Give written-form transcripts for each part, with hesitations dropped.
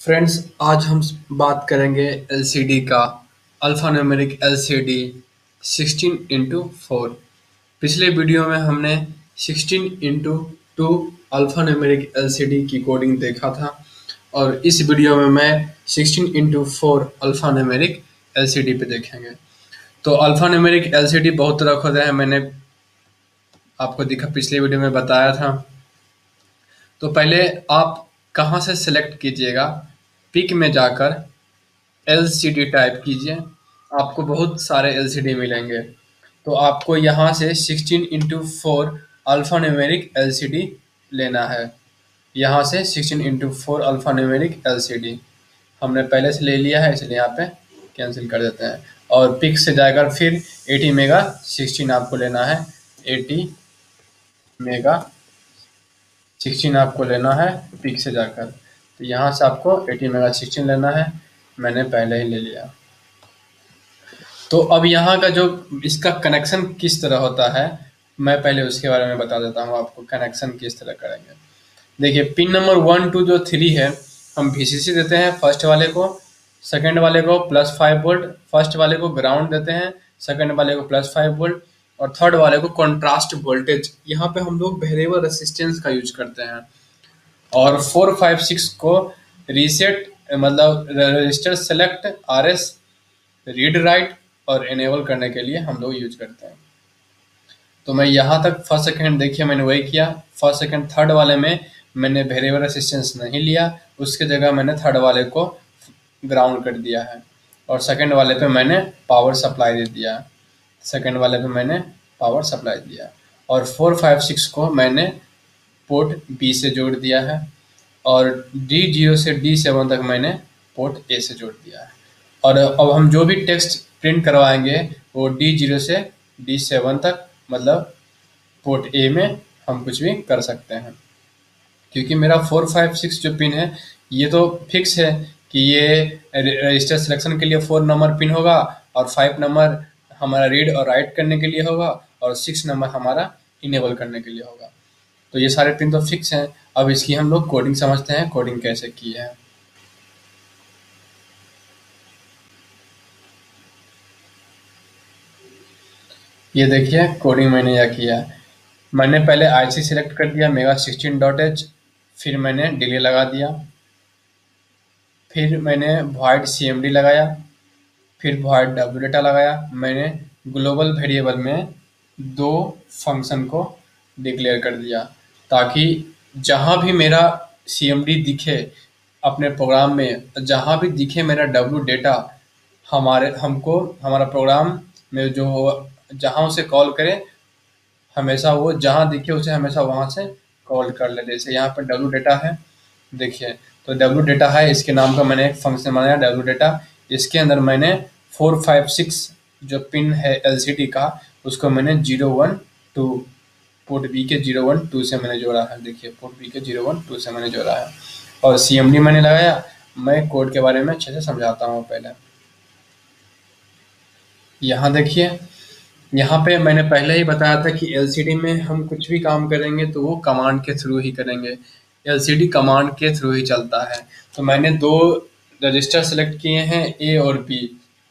Friends, आज हम बात करेंगे एलसीडी का। Alphanumeric LCD 16x4। पिछले वीडियो में हमने 16x2 अल्फान्यूमेरिक एलसीडी की कोडिंग देखा था और इस वीडियो में मैं 16x4 अल्फान्यूमेरिक एलसीडी पे देखेंगे। तो अल्फान्यूमेरिक एलसीडी बहुत तरह के होते हैं, मैंने आपको दिखा पिछले वीडियो में बताया था। तो पहले आप कहाँ से सेलेक्ट कीजिएगा, पिक में जाकर एलसीडी टाइप कीजिए, आपको बहुत सारे एलसीडी मिलेंगे। तो आपको यहाँ से 16x4 अल्फान्यूमेरिक एलसीडी लेना है। यहाँ से 16x4 अल्फान्यूमेरिक एलसीडी हमने पहले से ले लिया है, इसलिए यहाँ पे कैंसिल कर देते हैं। और पिक से जाकर फिर ATmega16 आपको लेना है। ATmega16 आपको लेना है पिक से जाकर। तो यहाँ से आपको ATmega16 लेना है, मैंने पहले ही ले लिया। तो अब यहाँ का जो इसका कनेक्शन किस तरह होता है, मैं पहले उसके बारे में बता देता हूँ आपको। कनेक्शन किस तरह करेंगे, देखिए पिन नंबर 1 2 जो 3 है, हम VCC देते हैं फर्स्ट वाले को, सेकंड वाले को +5 वोल्ट, फर्स्ट वाले को ग्राउंड देते हैं, सेकंड वाले को +5 वोल्ट और थर्ड वाले को कॉन्ट्रास्ट वोल्टेज। यहाँ पे हम लोग वेरिएबल रेसिस्टेंस का यूज करते हैं। और 4 5 6 को रीसेट मतलब register select, RS, read write और एनेबल करने के लिए हम लोग यूज करते हैं। तो मैं यहाँ तक फर्स्ट सेकंड देखिए मैंने वही किया। फर्स्ट सेकंड थर्ड वाले में मैंने वेरिएबल रेसिस्टेंस नहीं लिया, उसके जगह मैंने थर्ड वाले को ग्राउंड कर दिया है और सेकंड वाले पे मैंने पावर सप्लाई दे दिया। सेकंड वाले पे मैंने पावर सप्लाई दिया और 4 5 6 को मैंने पोर्ट B से जोड़ दिया है और D0 से D7 तक मैंने पोर्ट A से जोड़ दिया है। और अब हम जो भी टेक्स्ट प्रिंट करवाएंगे वो D0 से D7 तक, मतलब पोर्ट A में हम कुछ भी कर सकते हैं। क्योंकि मेरा 4 5 6 जो पिन है ये तो फिक्स है कि ये रजिस्टर सिलेक्शन के लिए 4 नंबर पिन होगा और 5 नंबर हमारा रीड और राइट करने के लिए होगा और 6 नंबर हमारा इनेबल करने के लिए होगा। तो ये सारे पिन तो फिक्स हैं। अब इसकी हम लोग कोडिंग समझते हैं, कोडिंग कैसे की है। ये देखिए कोडिंग मैंने यह किया। मैंने पहले IC सिलेक्ट कर दिया Mega16.h, फिर मैंने डिले लगा दिया, फिर मैंने void CMD लगाया, फिर void wdata लगाया। मैंने ग्लोबल वेरिएबल में 2 फंक्शन को डिक्लेयर कर दिया ताकि जहाँ भी मेरा CMD दिखे अपने प्रोग्राम में, जहाँ भी दिखे मेरा wdata, हमारा प्रोग्राम में जो जहाँ उसे कॉल करे हमेशा वो जहाँ दिखे उसे हमेशा वहाँ से कॉल कर ले। जैसे यहाँ पर wdata है, देखिए तो wdata है, इसके नाम का मैंने एक फंक्शन बनाया wdata। इसके अंदर मैंने 4 5 6 जो पिन है LCD का उसको मैंने 0 1 2 पोर्ट B के 0 1 2 से मैंने जोड़ा है। देखिए पोर्ट B के 0 1 2 से मैंने जोड़ा है और CMD मैंने लगाया। मैं कोड के बारे में अच्छे से समझाता हूँ पहले। यहाँ देखिए, यहाँ पे मैंने पहले ही बताया था कि LCD में हम कुछ भी काम करेंगे तो वो कमांड के थ्रू ही करेंगे। LCD कमांड के थ्रू ही चलता है। तो मैंने 2 रजिस्टर सेलेक्ट किए हैं, A और B।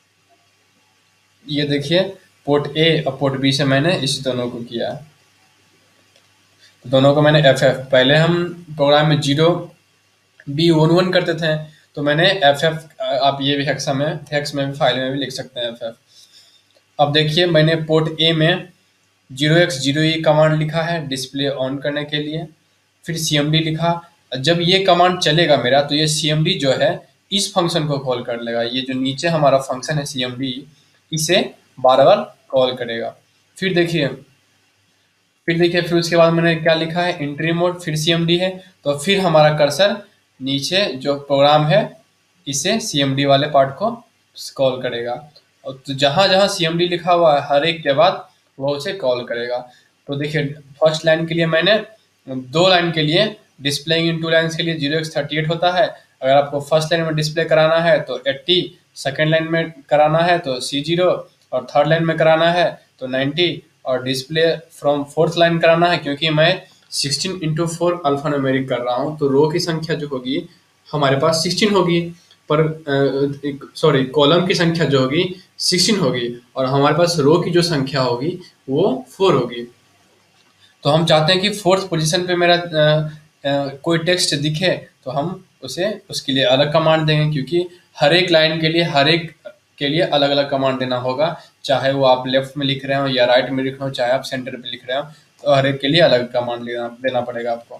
ये देखिए पोर्ट A और पोर्ट B से मैंने इस दोनों को किया। दोनों को मैंने FF, पहले हम प्रोग्राम में 0 B 1 1 करते थे तो मैंने FF, आप ये भी हेक्स में भी फाइल में भी लिख सकते हैं FF। अब देखिए मैंने पोर्ट A में 0x0e कमांड लिखा है डिस्प्ले ऑन करने के लिए, फिर CMD लिखा। जब ये कमांड चलेगा मेरा तो ये CMD जो है इस फंक्शन को कॉल कर लेगा। ये जो नीचे हमारा फंक्शन है CMD, इसे बार बार कॉल करेगा। फिर देखिए फिर उसके बाद मैंने क्या लिखा है, एंट्री मोड, फिर CMD है। तो फिर हमारा कर्सर नीचे जो प्रोग्राम है इसे CMD वाले पार्ट को कॉल करेगा और तो जहाँ जहाँ CMD लिखा हुआ है हर एक के बाद वो उसे कॉल करेगा। तो देखिए फर्स्ट लाइन के लिए मैंने 2 लाइन के लिए डिस्प्लेइंग इन 2 लाइन्स के लिए 0x38 होता है। अगर आपको फर्स्ट लाइन में डिस्प्ले कराना है तो 80, सेकेंड लाइन में कराना है तो C0 और थर्ड लाइन में कराना है तो 90 और डिस्प्ले फ्रॉम फोर्थ लाइन कराना है। क्योंकि मैं 16x4 अल्फान्यूमेरिक कर रहा हूँ तो रो की संख्या जो होगी हमारे पास 16 होगी, पर सॉरी कॉलम की संख्या जो होगी 16 होगी, और हमारे पास रो की जो संख्या होगी वो 4 होगी। तो हम चाहते हैं कि फोर्थ पोजीशन पे मेरा कोई टेक्स्ट दिखे, तो हम उसे उसके लिए अलग कमांड देंगे, क्योंकि हर एक लाइन के लिए हर एक के लिए अलग अलग कमांड देना होगा, चाहे वो आप लेफ्ट में लिख रहे हो या राइट में लिख रहे हो, चाहे आप सेंटर पे लिख रहे हो, तो हर एक के लिए अलग कमांड देना पड़ेगा आपको।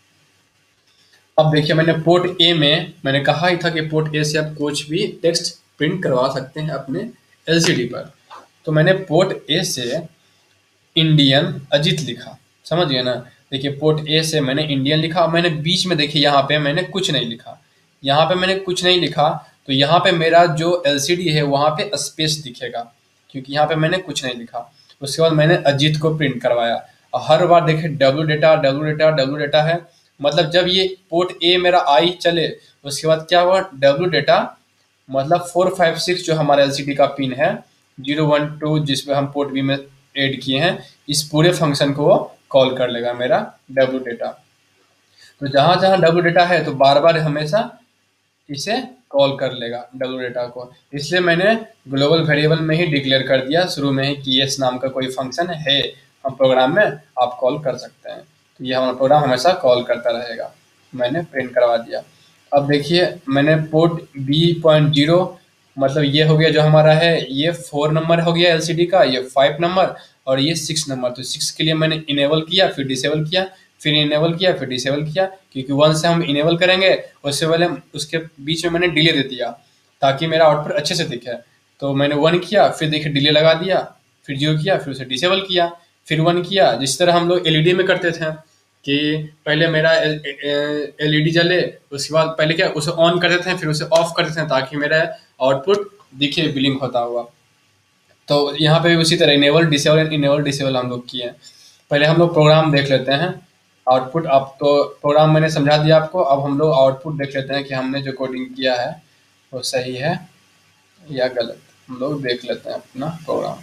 अब देखिए, मैंने पोर्ट ए में मैंने कहा ही था कि पोर्ट ए से आप कुछ भी टेक्स्ट प्रिंट करवा सकते हैं अपने एलसीडी पर। तो मैंने पोर्ट ए से इंडियन अजित लिखा, समझ गए ना। देखिए, पोर्ट ए से मैंने इंडियन लिखा, मैंने बीच में देखिए यहाँ पे मैंने कुछ नहीं लिखा, यहाँ पे मैंने कुछ नहीं लिखा, तो यहाँ पे मेरा जो एलसीडी है वहाँ पे स्पेस दिखेगा, क्योंकि यहाँ पे मैंने कुछ नहीं लिखा। उसके बाद मैंने अजित को प्रिंट करवाया, और हर बार देखिए W data W data W data है, मतलब जब ये पोर्ट ए मेरा आई चले, उसके बाद क्या हुआ, डब्ल्यू डेटा, मतलब 456 जो हमारा एलसीडी का पिन है, 012 जिसमें हम पोर्ट बी में ऐड किए हैं, इस पूरे फंक्शन को वो कॉल कर लेगा मेरा डब्ल्यू डेटा। तो जहां जहां डब्ल्यू डेटा है तो बार बार हमेशा इसे कॉल कर लेगा डब्ल्यू डेटा को। इसलिए मैंने ग्लोबल वेरिएबल में ही डिक्लेयर कर दिया शुरू में ही कि येस नाम का कोई फंक्शन है हम प्रोग्राम में, आप कॉल कर सकते हैं, तो ये हमारा प्रोग्राम हमेशा कॉल करता रहेगा। मैंने प्रिंट करवा दिया। अब देखिए, मैंने पोर्ट B.0, मतलब ये हो गया जो हमारा है, ये 4 नंबर हो गया एलसीडी का, ये 5 नंबर और ये 6 नंबर। तो 6 के लिए मैंने इनेबल किया, फिर डिसेबल किया, फिर इनेबल किया, फिर डिसेबल किया, क्योंकि 1 से हम इनेबल करेंगे, उससे पहले उसके बीच में मैंने डिले दे दिया ताकि मेरा आउटपुट अच्छे से दिखे। तो मैंने 1 किया, फिर देखिए डिले लगा दिया, फिर 0 किया, फिर उसे डिसेबल किया, फिर 1 किया, जिस तरह हम लोग एलईडी में करते थे कि पहले मेरा एलईडी जले, उसके बाद पहले क्या उसे ऑन कर देते हैं, फिर उसे ऑफ कर देते हैं ताकि मेरा आउटपुट दिखे ब्लिंक होता हुआ। तो यहाँ पे भी उसी तरह इनेबल डिसेबल हम लोग किए हैं। पहले हम लोग प्रोग्राम देख लेते हैं आउटपुट। अब तो प्रोग्राम मैंने समझा दिया आपको, अब हम लोग आउटपुट देख लेते हैं कि हमने जो कोडिंग किया है वो सही है या गलत। हम लोग देख लेते हैं अपना प्रोग्राम।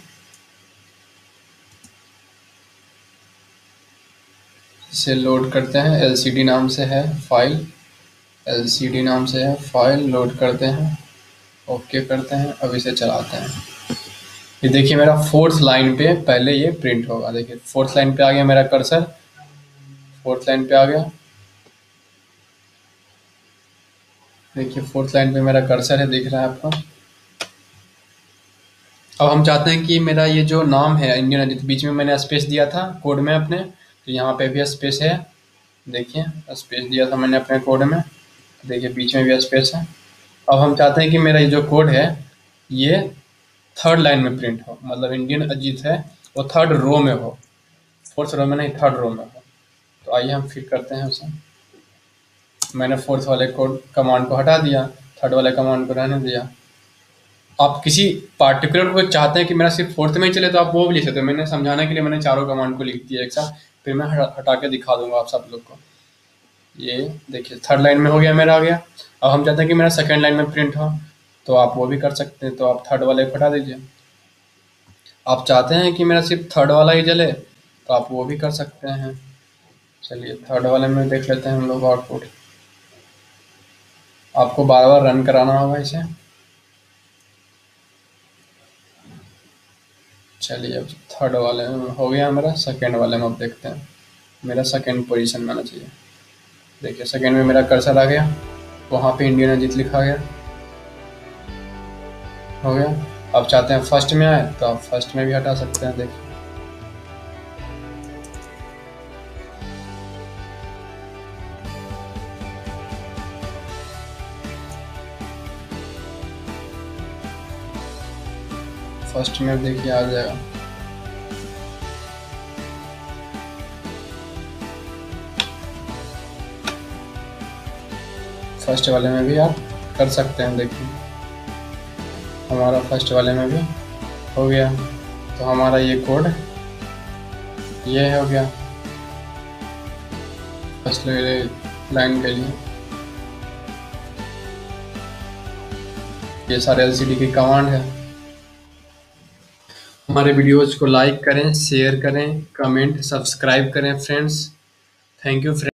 इसे लोड करते हैं, एलसीडी नाम से है फाइल, एलसीडी नाम से है फाइल, लोड करते हैं, ओके करते हैं, अब इसे चलाते हैं। ये देखिए मेरा 4th लाइन पे पहले ये प्रिंट होगा। देखिए 4th लाइन पे आ गया मेरा कर्सर, 4th लाइन पे आ गया। देखिए 4th लाइन पे मेरा कर्सर है, दिख रहा है आपको। अब हम चाहते हैं कि मेरा ये जो नाम है इंडियन अजित, बीच में मैंने स्पेस दिया था कोड में अपने, तो यहाँ पे भी स्पेस है, देखिए स्पेस दिया था मैंने अपने कोड में, देखिए बीच में भी स्पेस है। अब हम चाहते हैं कि मेरा ये जो कोड है ये 3rd लाइन में प्रिंट हो, मतलब इंडियन अजित है वो 3rd रो में हो, 4th रो में नहीं, 3rd रो में हो। तो आइए हम फिर करते हैं उसे। मैंने 4th वाले कोड कमांड को हटा दिया, 3rd वाले कमांड को रहने दिया। आप किसी पार्टिकुलर को चाहते हैं कि मेरा सिर्फ 4th में ही चले तो आप वो भी लिख सकते हो। मैंने समझाने के लिए मैंने चारों कमांड को लिख दिया एक साथ, फिर मैं हटा के दिखा दूंगा आप सब लोग को। ये देखिए 3rd लाइन में हो गया मेरा, आ गया। अब हम चाहते हैं कि मेरा 2nd लाइन में प्रिंट हो, तो आप वो भी कर सकते हैं। तो आप 3rd वाले को हटा दीजिए। आप चाहते हैं कि मेरा सिर्फ 3rd वाला ही जले, तो आप वो भी कर सकते हैं। चलिए 3rd वाले में देख लेते हैं हम लोग आउटपुट। आपको बार बार रन कराना होगा इसे। चलिए अब 3rd वाले में हो गया मेरा, 2nd वाले में अब देखते हैं। मेरा 2nd पोजीशन में आना चाहिए। देखिए 2nd में मेरा कर्सर आ गया, वहाँ पे इंडियन अजित लिखा गया, हो गया। अब चाहते हैं 1st में आए, तो आप 1st में भी हटा सकते हैं। देखिए फर्स्ट में देखिए आ जाएगा। फर्स्ट वाले में भी आप कर सकते हैं। देखिए हमारा फर्स्ट वाले में भी हो गया, तो हमारा ये कोड ये हो गया फर्स्ट लाइन के लिए। ये सारे एलसीडी की कमांड है। हमारे वीडियोज़ को लाइक करें, शेयर करें, कमेंट, सब्सक्राइब करें फ्रेंड्स। Thank you friends.